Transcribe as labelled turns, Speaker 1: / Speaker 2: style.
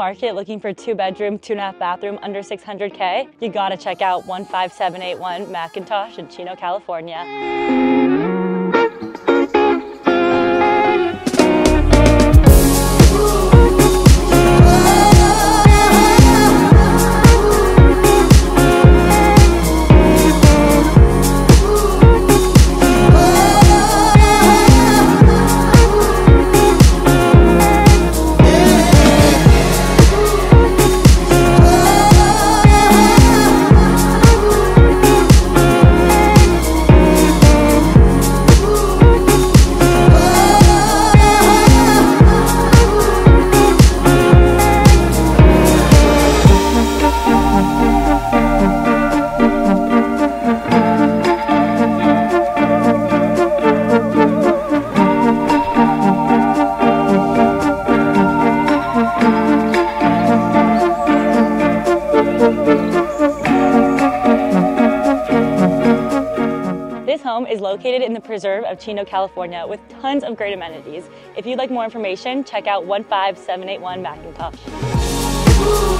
Speaker 1: market looking for 2-bedroom, 2.5 bathroom under $600K, you gotta check out 15781 Mcintosh in Chino, California. This home is located in the preserve of Chino, California with tons of great amenities. If you'd like more information, check out 15781 Mcintosh.